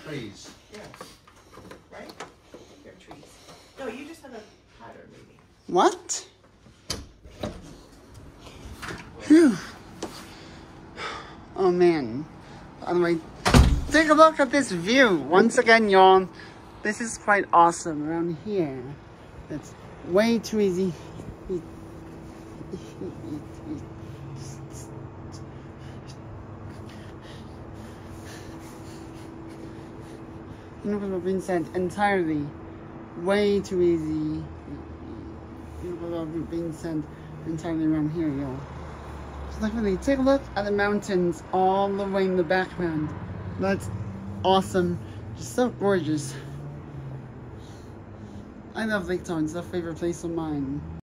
trees. Yeah. Right? They're trees. No, you just have a pattern, maybe. What? Phew. Oh man. By the way, take a look at this view. Once again, y'all, this is quite awesome around here. It's way too easy. Universal being said entirely. Way too easy. Universal being said entirely around here, y'all. Just like really, take a look at the mountains all the way in the background. That's awesome. Just so gorgeous. I love Lake Tahoe. It's a favorite place of mine.